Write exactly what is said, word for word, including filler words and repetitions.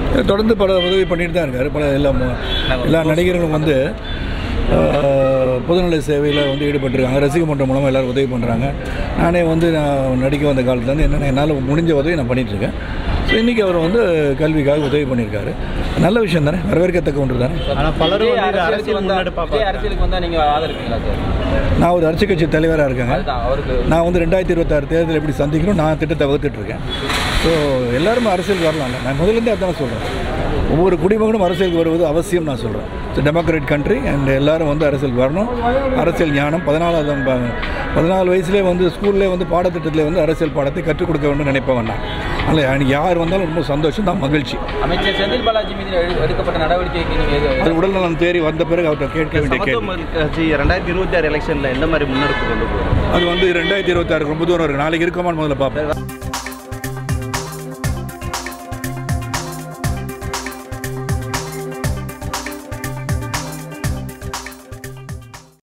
தொடர்ந்து பல உதவி பண்ணிட்டு தான் இருக்கார். பல எல்லா எல்லா நடிகர்களும் வந்து பொதுநல சேவையில் வந்து ஈடுபட்டிருக்காங்க. ரசிக மன்றம் மூலமாக எல்லோரும் உதவி பண்ணுறாங்க. நானே வந்து நான் நடிக்க வந்த காலத்துலேருந்து என்னென்ன என்னால் முடிஞ்ச உதவி நான் பண்ணிகிட்ருக்கேன். ஸோ இன்றைக்கி அவர் வந்து கல்விக்காக உதவி பண்ணியிருக்காரு. நல்ல விஷயம் தானே, வரவேற்கத்தக்க ஒன்று தானே. ஆனால் பலரும் அரசியலுக்கு வந்தால் நீங்கள் ஆதரிப்பீங்களா சார்? நான் ஒரு அரசியல் கட்சி தலைவராக இருக்கேங்க. நான் வந்து ரெண்டாயிரத்தி இருபத்தாறு தேர்தல் எப்படி சந்திக்கணும் நான் திட்டத்தை வகுத்துட்ருக்கேன். ஸோ எல்லாருமே அரசியலுக்கு வரலாம்ல. நான் முதலேருந்தே அதான் சொல்கிறேன். ஒவ்வொரு குடிமகனும் அரசியலுக்கு வருவது அவசியம் நான் சொல்கிறேன். இட்ஸ் டெமோக்ராட்டிக் கண்ட்ரி அண்ட் எல்லோரும் வந்து அரசியலுக்கு வரணும். அரசியல் ஞானம் பதினாலாவது பதினாலு வயசுலேயே வந்து ஸ்கூல்லே வந்து பாடத்திட்டத்தில் வந்து அரசியல் பாடத்தை கற்றுக் கொடுக்க வேண்டும் நினைப்பவன் நான். அதில் எனக்கு யார் வந்தாலும் ரொம்ப சந்தோஷம் தான், மகிழ்ச்சி. அமைச்சர் செந்தில் பாலாஜி மீது எடுக்கப்பட்ட நடவடிக்கைக்கு அது உடல்நலம் தேறி வந்த பிறகு அவர்கிட்ட கேட்க வேண்டிய கேள்வி. ரெண்டாயிரத்தி இருபத்தி ஆறு எலெக்ஷனில் எந்த மாதிரி முன்னெடுப்பு கொண்டு போகிறோம்? அது வந்து ரெண்டாயிரத்தி இருபத்தி ஆறு ரொம்ப தூரம் இருக்குது. நாளைக்கு இருக்கமான்னு முதல்ல பார்ப்பேன்.